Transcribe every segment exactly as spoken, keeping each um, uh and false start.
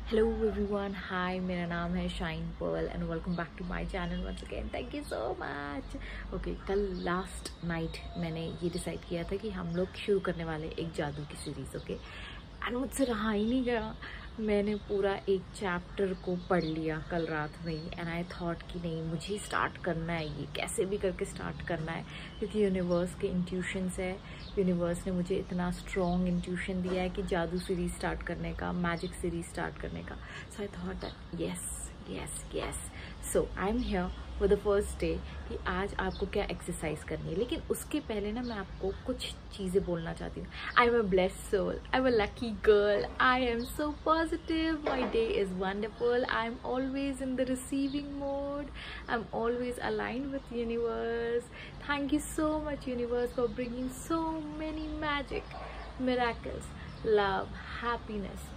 Hello everyone, हाय, मेरा नाम है Shine Pearl and welcome back to my channel once again. Thank you so much. Okay, कल last night मैंने ये decide किया था कि हम लोग शुरू करने वाले एक जादू की सीरीज़। ओके, एंड मुझसे रहा ही नहीं गया। मैंने पूरा एक चैप्टर को पढ़ लिया कल रात में एंड आई थॉट कि नहीं, मुझे स्टार्ट करना है, ये कैसे भी करके स्टार्ट करना है, क्योंकि यूनिवर्स के इंट्यूशंस है। यूनिवर्स ने मुझे इतना स्ट्रॉन्ग इंट्यूशन दिया है कि जादू सीरीज स्टार्ट करने का, मैजिक सीरीज स्टार्ट करने का। So I thought that yes yes yes so I am here for the first day कि आज आपको क्या एक्सरसाइज करनी है। लेकिन उसके पहले ना मैं आपको कुछ चीज़ें बोलना चाहती हूँ। I am a blessed soul, I am a lucky girl, I am so positive, my day is wonderful, I am always in the receiving mode, I am always aligned with universe. Thank you so much, universe, for bringing so many magic, miracles, love, happiness,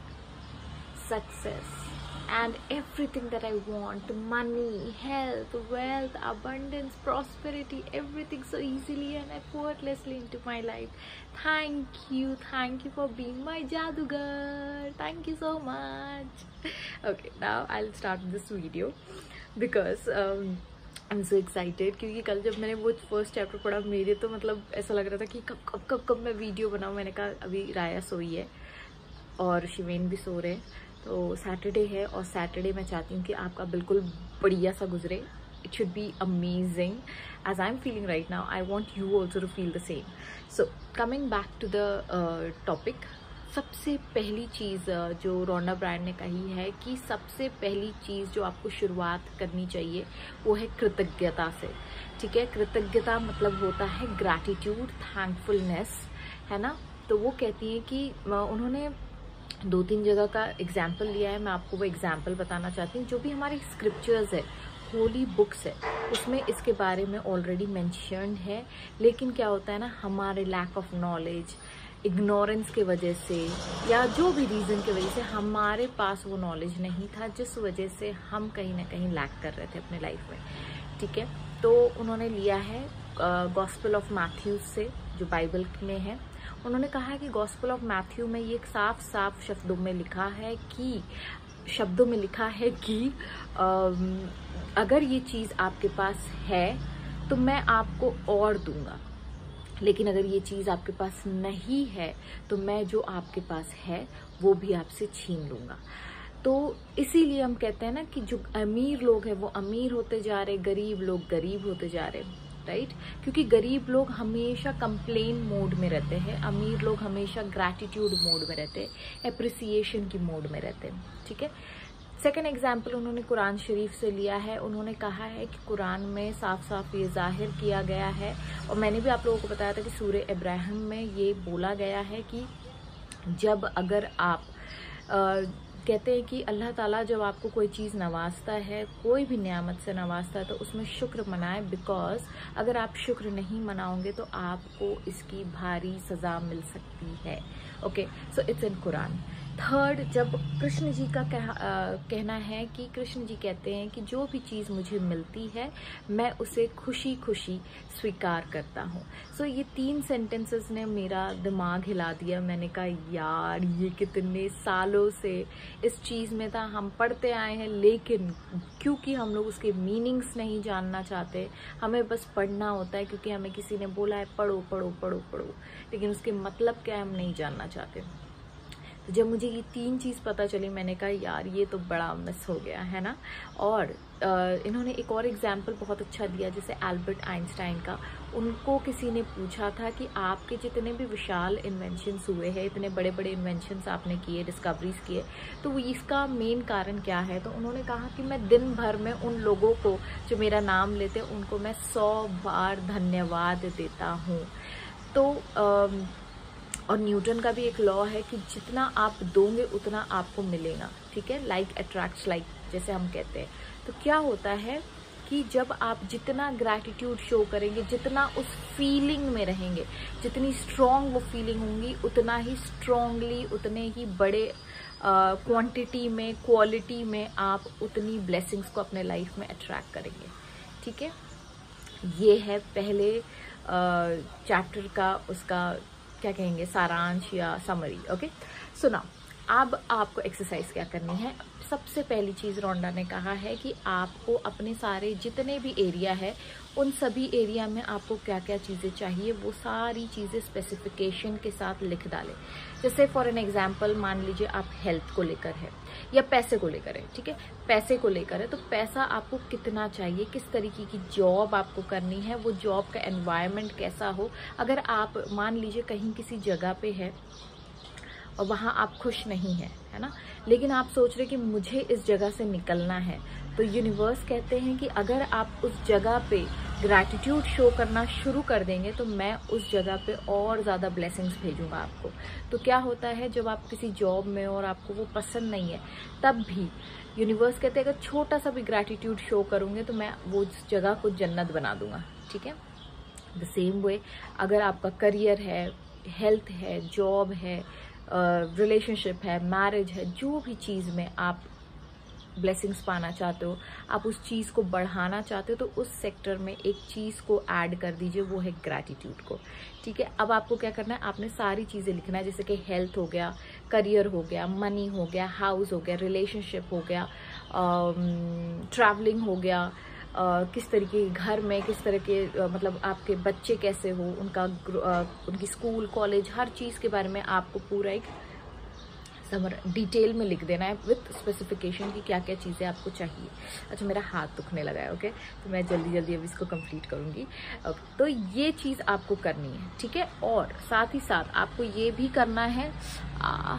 success, and everything that I want. Money, health, wealth, abundance, prosperity, everything so easily and effortlessly into my life. Thank you, thank you for being my jadugar. Thank you so much. Okay, now I'll start this video because um, I am so excited, क्योंकि कल जब मैंने वो first chapter पढ़ा, मेरे तो मतलब ऐसा लग रहा था कि कब कब कब कब मैं वीडियो बनाऊँ। मैंने कहा अभी राया सोई है और शिवेन भी सो रहे हैं, तो सैटरडे है और सैटरडे मैं चाहती हूँ कि आपका बिल्कुल बढ़िया सा गुजरे। It should be amazing as I am feeling right now. I want you also to feel the same. So coming back to the topic, सबसे पहली चीज़ जो रोंडा ब्रायन ने कही है कि सबसे पहली चीज़ जो आपको शुरुआत करनी चाहिए वो है कृतज्ञता से। ठीक है, कृतज्ञता मतलब होता है ग्रैटिट्यूड, थैंकफुलनेस, है ना। तो वो कहती हैं कि उन्होंने दो तीन जगह का एग्जाम्पल लिया है, मैं आपको वो एग्जाम्पल बताना चाहती हूँ। जो भी हमारे स्क्रिप्चर्स है, होली बुक्स है, उसमें इसके बारे में ऑलरेडी मेंशन्ड है। लेकिन क्या होता है ना, हमारे लैक ऑफ नॉलेज, इग्नोरेंस के वजह से या जो भी रीज़न की वजह से हमारे पास वो नॉलेज नहीं था, जिस वजह से हम कहीं ना कहीं लैक कर रहे थे अपने लाइफ में। ठीक है, तो उन्होंने लिया है गॉस्पेल ऑफ मैथ्यू से, जो बाइबल में है। उन्होंने कहा है कि गॉस्पेल ऑफ मैथ्यू में ये साफ साफ शब्दों में लिखा है कि शब्दों में लिखा है कि अगर ये चीज़ आपके पास है तो मैं आपको और दूंगा, लेकिन अगर ये चीज़ आपके पास नहीं है तो मैं जो आपके पास है वो भी आपसे छीन लूँगा। तो इसीलिए हम कहते हैं ना कि जो अमीर लोग हैं वो अमीर होते जा रहे, गरीब लोग गरीब होते जा रहे, राइट। क्योंकि गरीब लोग हमेशा कंप्लेन मोड में रहते हैं, अमीर लोग हमेशा ग्रैटिट्यूड मोड में रहते हैं, एप्रिसिएशन की मोड में रहते हैं। ठीक है, सेकेंड एग्जाम्पल उन्होंने कुरान शरीफ से लिया है। उन्होंने कहा है कि कुरान में साफ साफ ये जाहिर किया गया है, और मैंने भी आप लोगों को बताया था कि सूरह इब्राहिम में ये बोला गया है कि जब अगर आप आ, कहते हैं कि अल्लाह ताला जब आपको कोई चीज़ नवाजता है, कोई भी नियामत से नवाजता है, तो उसमें शुक्र मनाएं, बिकॉज अगर आप शुक्र नहीं मनाओगे तो आपको इसकी भारी सज़ा मिल सकती है। Okay, so it's in Quran. Third, जब कृष्ण जी का कह, आ, कहना है कि कृष्ण जी कहते हैं कि जो भी चीज़ मुझे मिलती है मैं उसे खुशी खुशी स्वीकार करता हूँ। सो so, ये तीन सेंटेंसेस ने मेरा दिमाग हिला दिया। मैंने कहा यार, ये कितने सालों से इस चीज़ में था, हम पढ़ते आए हैं, लेकिन क्योंकि हम लोग उसके मीनिंग्स नहीं जानना चाहते, हमें बस पढ़ना होता है क्योंकि हमें किसी ने बोला है पढ़ो पढ़ो पढ़ो पढ़ो, लेकिन उसके मतलब क्या है हम नहीं जानना चाहते। तो जब मुझे ये तीन चीज़ पता चली, मैंने कहा यार ये तो बड़ा मिस हो गया है ना। और आ, इन्होंने एक और एग्जाम्पल बहुत अच्छा दिया, जैसे एल्बर्ट आइंस्टाइन का। उनको किसी ने पूछा था कि आपके जितने भी विशाल इन्वेंशंस हुए हैं, इतने बड़े बड़े इन्वेंशंस आपने किए, डिस्कवरीज किए, तो इसका मेन कारण क्या है। तो उन्होंने कहा कि मैं दिन भर में उन लोगों को जो मेरा नाम लेते हैं उनको मैं सौ बार धन्यवाद देता हूँ। तो आ, और न्यूटन का भी एक लॉ है कि जितना आप दोगे उतना आपको मिलेगा। ठीक है, लाइक अट्रैक्ट्स लाइक, जैसे हम कहते हैं। तो क्या होता है कि जब आप जितना ग्रैटिट्यूड शो करेंगे, जितना उस फीलिंग में रहेंगे, जितनी स्ट्रॉन्ग वो फीलिंग होंगी, उतना ही स्ट्रॉन्गली, उतने ही बड़े क्वांटिटी uh, में, क्वालिटी में आप उतनी ब्लेसिंग्स को अपने लाइफ में अट्रैक्ट करेंगे। ठीक है, ये है पहले चैप्टर uh, का उसका क्या कहेंगे, सारांश या समरी। ओके, सो नाउ अब आपको एक्सरसाइज क्या करनी है। सबसे पहली चीज़ रोंडा ने कहा है कि आपको अपने सारे जितने भी एरिया है उन सभी एरिया में आपको क्या क्या चीज़ें चाहिए वो सारी चीज़ें स्पेसिफिकेशन के साथ लिख डालें। जैसे फॉर एन एग्जांपल मान लीजिए आप हेल्थ को लेकर है या पैसे को लेकर है, ठीक है, पैसे को लेकर है तो पैसा आपको कितना चाहिए, किस तरीके की जॉब आपको करनी है, वो जॉब का एनवायरनमेंट कैसा हो। अगर आप मान लीजिए कहीं किसी जगह पे है और वहाँ आप खुश नहीं हैं, है ना, लेकिन आप सोच रहे कि मुझे इस जगह से निकलना है, तो यूनिवर्स कहते हैं कि अगर आप उस जगह पे ग्रैटिट्यूड शो करना शुरू कर देंगे तो मैं उस जगह पे और ज़्यादा ब्लेसिंग्स भेजूंगा आपको। तो क्या होता है जब आप किसी जॉब में और आपको वो पसंद नहीं है तब भी यूनिवर्स कहते हैं अगर छोटा सा भी ग्रैटिट्यूड शो करूँगे तो मैं वो उस जगह को जन्नत बना दूंगा, ठीक है। द सेम वे अगर आपका करियर है, हेल्थ है, जॉब है, रिलेशनशिप uh, है, मैरिज है, जो भी चीज़ में आप ब्लेसिंग्स पाना चाहते हो, आप उस चीज़ को बढ़ाना चाहते हो तो उस सेक्टर में एक चीज़ को ऐड कर दीजिए, वो है ग्रैटिट्यूड को, ठीक है। अब आपको क्या करना है, आपने सारी चीज़ें लिखना है, जैसे कि हेल्थ हो गया, करियर हो गया, मनी हो गया, हाउस हो गया, रिलेशनशिप हो गया, ट्रैवलिंग हो गया, Uh, किस तरीके घर में किस तरह के uh, मतलब आपके बच्चे कैसे हो, उनका uh, उनकी स्कूल कॉलेज हर चीज़ के बारे में आपको पूरा एक समर डिटेल में लिख देना है विथ स्पेसिफिकेशन की क्या क्या चीज़ें आपको चाहिए। अच्छा मेरा हाथ दुखने लगा है, ओके, तो मैं जल्दी जल्दी अब इसको कंप्लीट करूँगी। तो ये चीज़ आपको करनी है, ठीक है। और साथ ही साथ आपको ये भी करना है आ,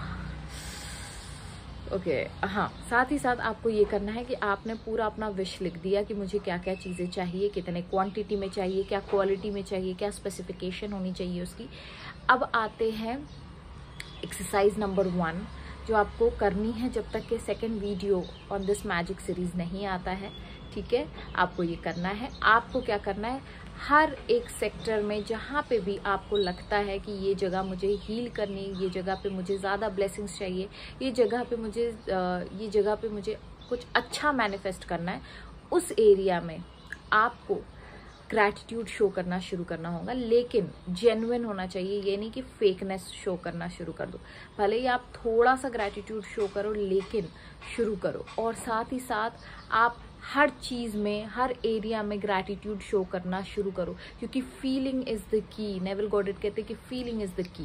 ओके okay, हाँ, साथ ही साथ आपको ये करना है कि आपने पूरा अपना विश लिख दिया कि मुझे क्या क्या चीज़ें चाहिए, कितने क्वांटिटी में चाहिए, क्या क्वालिटी में चाहिए, क्या स्पेसिफिकेशन होनी चाहिए उसकी। अब आते हैं एक्सरसाइज नंबर वन जो आपको करनी है जब तक कि second video on this magic series नहीं आता है, ठीक है। आपको ये करना है, आपको क्या करना है, हर एक सेक्टर में जहाँ पे भी आपको लगता है कि ये जगह मुझे हील करनी है, ये जगह पे मुझे ज़्यादा ब्लेसिंग्स चाहिए, ये जगह पे मुझे ये जगह पे मुझे कुछ अच्छा मैनिफेस्ट करना है, उस एरिया में आपको ग्रैटिट्यूड शो करना शुरू करना होगा। लेकिन जेन्युइन होना चाहिए, ये नहीं कि फेकनेस शो करना शुरू कर दो। भले ही आप थोड़ा सा ग्रैटिट्यूड शो करो लेकिन शुरू करो। और साथ ही साथ आप हर चीज़ में, हर एरिया में ग्रैटिट्यूड शो करना शुरू करो, क्योंकि feeling is the key. Neville Goddard कहते हैं कि फीलिंग इज़ द की।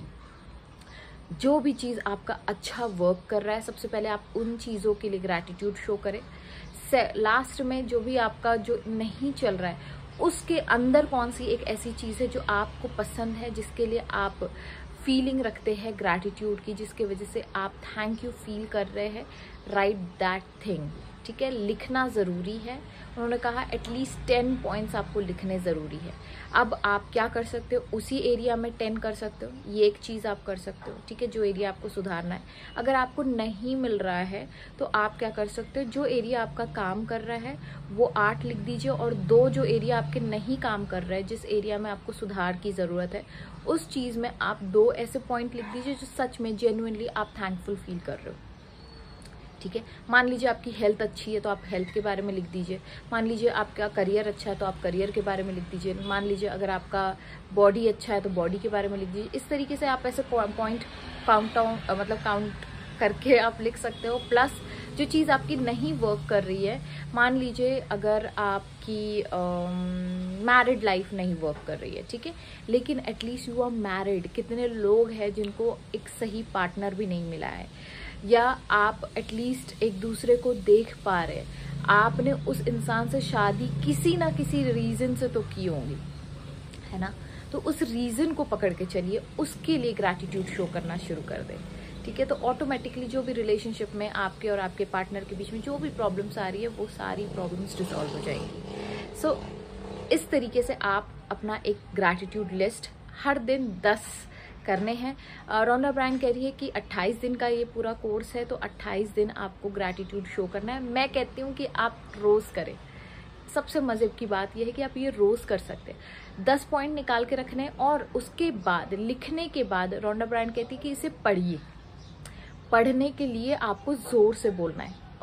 जो भी चीज़ आपका अच्छा वर्क कर रहा है सबसे पहले आप उन चीज़ों के लिए ग्रैटिट्यूड शो करें। लास्ट में जो भी आपका जो नहीं चल रहा है उसके अंदर कौन सी एक ऐसी चीज़ है जो आपको पसंद है, जिसके लिए आप फीलिंग रखते हैं ग्रैटिट्यूड की, जिसके वजह से आप थैंक यू फील कर रहे हैं, राइट दैट थिंग, ठीक है। लिखना ज़रूरी है, उन्होंने कहा एटलीस्ट टेन पॉइंट्स आपको लिखने ज़रूरी है। अब आप क्या कर सकते हो, उसी एरिया में टेन कर सकते हो, ये एक चीज़ आप कर सकते हो, ठीक है, जो एरिया आपको सुधारना है। अगर आपको नहीं मिल रहा है तो आप क्या कर सकते हो, जो एरिया आपका काम कर रहा है वो आठ लिख दीजिए, और दो जो एरिया आपके नहीं काम कर रहा है, जिस एरिया में आपको सुधार की ज़रूरत है, उस चीज़ में आप दो ऐसे पॉइंट लिख दीजिए जो सच में जेन्युइनली आप थैंकफुल फील कर रहे हो, ठीक है। मान लीजिए आपकी हेल्थ अच्छी है तो आप हेल्थ के बारे में लिख दीजिए। मान लीजिए आपका करियर अच्छा है तो आप करियर के बारे में लिख दीजिए। मान लीजिए अगर आपका बॉडी अच्छा है तो बॉडी के बारे में लिख दीजिए। इस तरीके से आप ऐसे पॉइंट काउंट डाउन मतलब काउंट करके आप लिख सकते हो। प्लस जो चीज़ आपकी नहीं वर्क कर रही है, मान लीजिए अगर आपकी मैरिड लाइफ नहीं वर्क कर रही है, ठीक है, लेकिन एटलीस्ट यू आर मैरिड। कितने लोग हैं जिनको एक सही पार्टनर भी नहीं मिला है, या आप एटलीस्ट एक दूसरे को देख पा रहे, आपने उस इंसान से शादी किसी ना किसी रीजन से तो की होंगी, है ना। तो उस रीजन को पकड़ के चलिए, उसके लिए ग्रैटिट्यूड शो करना शुरू कर दें, ठीक है। तो ऑटोमेटिकली जो भी रिलेशनशिप में आपके और आपके पार्टनर के बीच में जो भी प्रॉब्लम्स आ रही है वो सारी प्रॉब्लम्स रिजॉल्व हो जाएंगी। सो so, इस तरीके से आप अपना एक ग्रैटिट्यूड लिस्ट हर दिन दस करने हैं। रोंडा ब्रायन कह रही है कि अट्ठाईस दिन का ये पूरा कोर्स है, तो अट्ठाईस दिन आपको ग्रैटिट्यूड शो करना है। मैं कहती हूँ कि आप रोज़ करें। सबसे मज़े की बात यह है कि आप ये रोज़ कर सकते हैं। दस पॉइंट निकाल के रखने, और उसके बाद लिखने के बाद रोंडा ब्रायन कहती है कि इसे पढ़िए। पढ़ने के लिए आपको ज़ोर से बोलना है,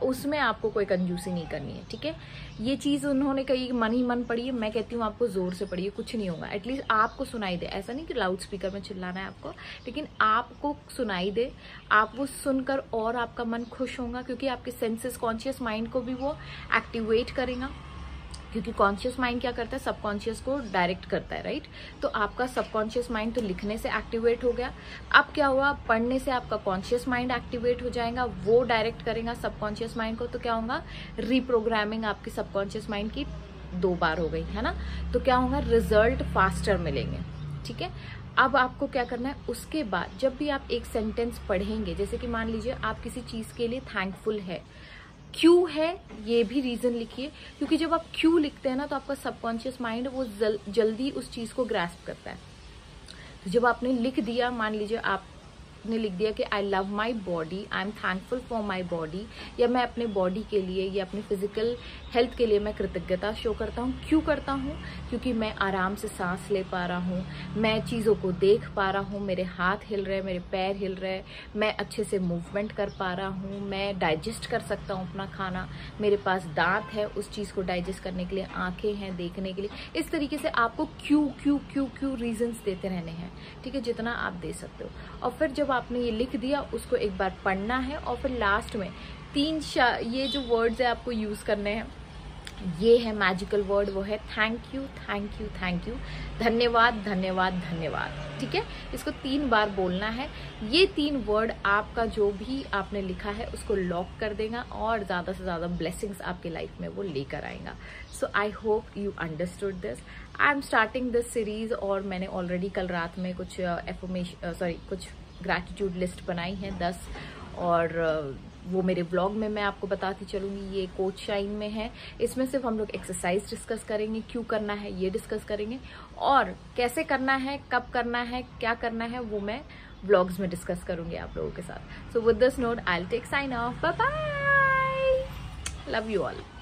उसमें आपको कोई कंजूसी नहीं करनी है, ठीक है। ये चीज़ उन्होंने कही मन ही मन पढ़ी है, मैं कहती हूँ आपको जोर से पढ़िए, कुछ नहीं होगा। एटलीस्ट आपको सुनाई दे, ऐसा नहीं कि लाउड स्पीकर में चिल्लाना है आपको, लेकिन आपको सुनाई दे, आप वो सुनकर और आपका मन खुश होगा, क्योंकि आपके सेंसेस, कॉन्शियस माइंड को भी वो एक्टिवेट करेगा, क्योंकि कॉन्शियस माइंड क्या करता है, सबकॉन्शियस को डायरेक्ट करता है, राइट। तो आपका सबकॉन्शियस माइंड तो लिखने से एक्टिवेट हो गया। अब क्या हुआ, पढ़ने से आपका कॉन्शियस माइंड एक्टिवेट हो जाएगा, वो डायरेक्ट करेगा सबकॉन्शियस माइंड को। तो क्या होगा, रीप्रोग्रामिंग आपकी सबकॉन्शियस माइंड की दो बार हो गई है ना। तो क्या होगा, रिजल्ट फास्टर मिलेंगे, ठीक है। अब आपको क्या करना है, उसके बाद जब भी आप एक सेंटेंस पढ़ेंगे, जैसे कि मान लीजिए आप किसी चीज के लिए थैंकफुल है, क्यों है ये भी रीजन लिखिए, क्योंकि जब आप क्यों लिखते हैं ना तो आपका सबकॉन्शियस माइंड वो जल, जल्दी उस चीज को ग्रास्प करता है। तो जब आपने लिख दिया, मान लीजिए आपने लिख दिया कि I love my body, I am thankful for my body, या मैं अपने बॉडी के लिए या अपनी फिजिकल हेल्थ के लिए मैं कृतज्ञता शो करता हूँ। क्यों करता हूँ, क्योंकि मैं आराम से सांस ले पा रहा हूँ, मैं चीज़ों को देख पा रहा हूँ, मेरे हाथ हिल रहे हैं, मेरे पैर हिल रहे हैं, मैं अच्छे से मूवमेंट कर पा रहा हूँ, मैं डाइजेस्ट कर सकता हूँ अपना खाना, मेरे पास दांत है उस चीज़ को डाइजेस्ट करने के लिए, आंखें हैं देखने के लिए। इस तरीके से आपको क्यों क्यों क्यों क्यों रीजंस देते रहने हैं, ठीक है, जितना आप दे सकते हो। और फिर जब आपने ये लिख दिया, उसको एक बार पढ़ना है, और फिर लास्ट में तीन ये जो वर्ड्स है आपको यूज करने हैं, ये है मैजिकल वर्ड, वो है thank you thank you thank you, धन्यवाद धन्यवाद धन्यवाद, ठीक है। इसको तीन बार बोलना है। ये तीन वर्ड आपका जो भी आपने लिखा है उसको लॉक कर देगा और ज्यादा से ज्यादा ब्लेसिंग्स आपके लाइफ में वो लेकर आएगा। So I hope you understood this. I am starting this series, और मैंने ऑलरेडी कल रात में कुछ एफर्मेशन सॉरी कुछ ग्रैटिट्यूड लिस्ट बनाई है दस, और वो मेरे व्लॉग में मैं आपको बताती चलूंगी। ये कोच शाइन में है, इसमें सिर्फ हम लोग एक्सरसाइज डिस्कस करेंगे, क्यों करना है ये डिस्कस करेंगे, और कैसे करना है, कब करना है, क्या करना है, वो मैं व्लॉग्स में डिस्कस करूंगी आप लोगों के साथ। So with this note I will take sign off, bye bye, love you all.